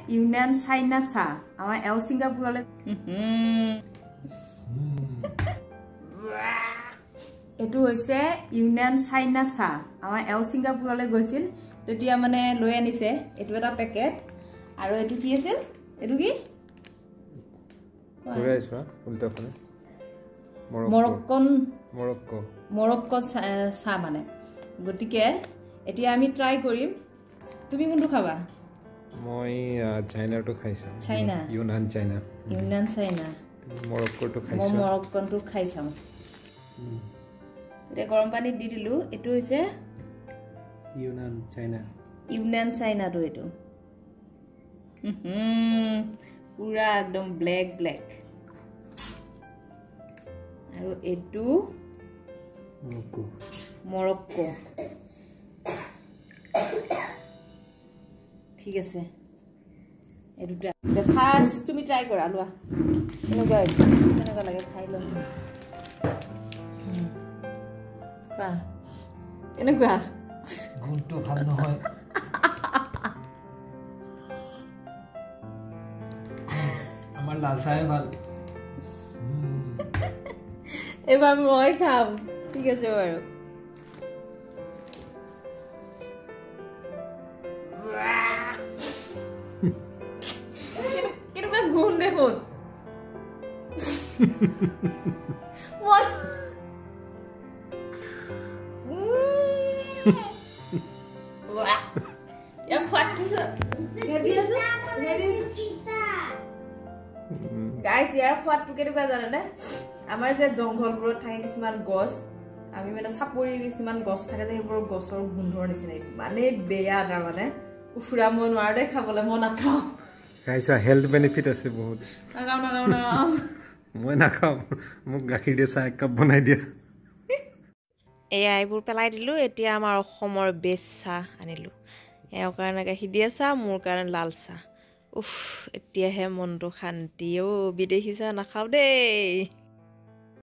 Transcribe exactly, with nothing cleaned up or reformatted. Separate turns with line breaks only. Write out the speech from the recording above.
union China চাহ আমাৰ এও ছিংগাপুৰলৈ এটো হৈছে ইউনিয়ন চাইনা চাহ আমাৰ এও ছিংগাপুৰলৈ গৈছিল তেতিয়া মানে লৈ আনিছে এটো এটা পেকেট আৰু এটো কি আছিল এটো কি
কোৰাইছা উল্টাফালে
মৰক্কন
মৰক্কো
মৰক্কো চাহ মানে গটিকে এতিয়া আমি ট্রাই কৰিম তুমি কোনটো খাবা
মই চাইনাটো খাইছো
China
Yunnan China
Yunnan China
মৰক্কোটো খাইছো
মই মৰক্কনটো খাইছো এটা গৰম পানী দি দিলু এটো হৈছে
ইউনান চাইনা
ইউনান চাইনাটো এটো হুম পুরা একদম ব্ল্যাক ব্ল্যাক আৰু এটো
মৰক্কো
মৰক্কো ঠিক আছে এটুটা the first তুমি ট্রাই কৰা লোৱা এনেকুৱা এনেকুৱা লাগে খাই লম কা এনেকুৱা
গুণটো ভাল নহয় আমাৰ লাল চাহে ভাল
এবাৰ মই খাম ঠিক আছে বাৰু কেনেকুৱা গুণ দেখোন মন ইয়াৰ ফাটটো হেভি আছে হেভি গাইস ইয়াৰ ফাটটো কেনেকুৱা জানে না আমাৰ যে জংঘলবোৰত থাকে কিছুমান গছ আমি মানে সাপৰি কিছুমান গছ থাকে যে সেইবোৰ গছৰ গুন্ধৰ নিচিনা মানে বেয়া তাৰ মানে উফুৰা মন নোৱাৰে খাবলৈ মন নাখাও
গাইছা হেলথ বেনিফিট আছে বহুত
নাখাও নাখাও নাখাও
মই নাখাও মোক গাখীৰ দিয়ে চাহ এক কাপ বনাই দিয়া
এয়া এইবোৰ পেলাই দিলো এতিয়া আমাৰ অসমৰ বেছ চাহ আনিলো এওঁৰ কাৰণে গাখীৰ দিয়া চাহ মোৰ কাৰণে লাল চাহ উফ এতিয়াহে মনটো শান্তি অ বিদেশী চাহ নাখাও দেই